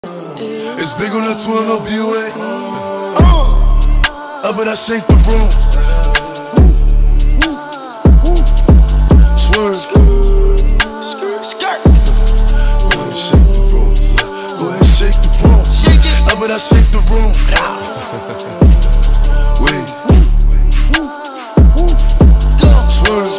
It's big on the 12 no Buick. Up and I shake the room. Swerve. Skirt. Go ahead and shake the room. Go ahead and shake the room. Shake it. Up and I shake the room. Wait. Swerve.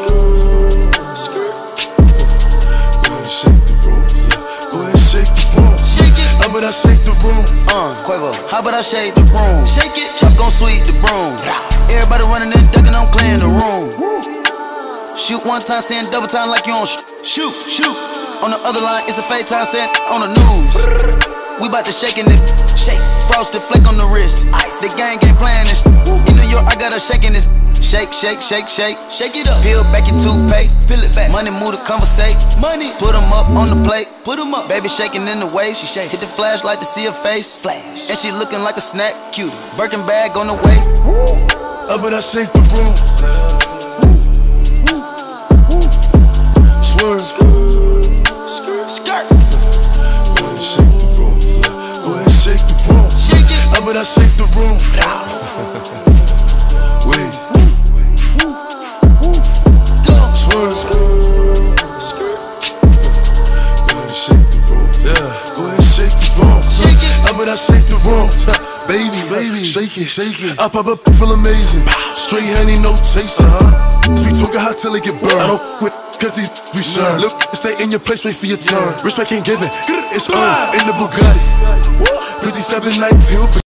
Go ahead and shake the room. Go ahead and shake the room. Shake it. Up and I shake the room. Quavo, how about I shake the room? Shake it. Chop gon' sweep the broom. Everybody running and ducking, I'm clearing the room. Shoot one time, saying double time like you on shoot. On the other line, it's a fake time, saying on the news. We bout to shaking it, shake. Frosted flake on the wrist. The gang ain't playing this. In New York, I got her shaking this. Shake, shake, shake, shake. Shake it up. Peel back your toothpaste. Peel it back. Money move to conversate. Money. Put 'em up on the plate. Put 'em up. Baby shaking in the waist. She shake. Hit the flashlight to see her face. Flash. And she looking like a snack. Cute. Birkin bag on the way. Up and I shake the room. Swerve. Skirt. Go ahead and shake the room. Go ahead and shake the room. Shake it. Up and I shake the room. Wait. Swerve. Go ahead and shake the room. Yeah. Go ahead and shake the room. Shake it. Up and I shake the room. Baby, shake it. I pop up, feel amazing. Straight honey, no chaser. Speak talking hot till it get burned. I don't quit, cause these we serve. Look, stay in your place, wait for your turn. Respect ain't given, it's earned. In the Bugatti 5719.